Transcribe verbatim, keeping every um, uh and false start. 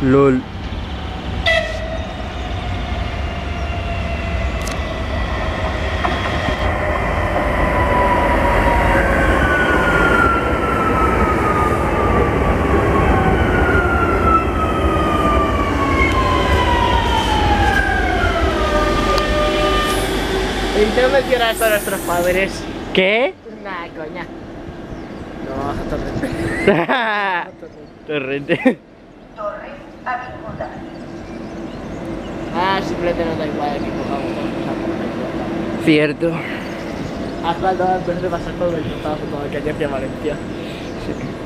LOL. ¿Y no mencionas esto a nuestros padres? ¿Qué? Nah, coña. No, torrente. Torrente. Torre Avinguda. Ah, simplemente nos da igual el que cojamos todos los árboles. Cierto. Has faltado antes de pasar todo el tostado junto a que aquí hacia Valencia. Sí.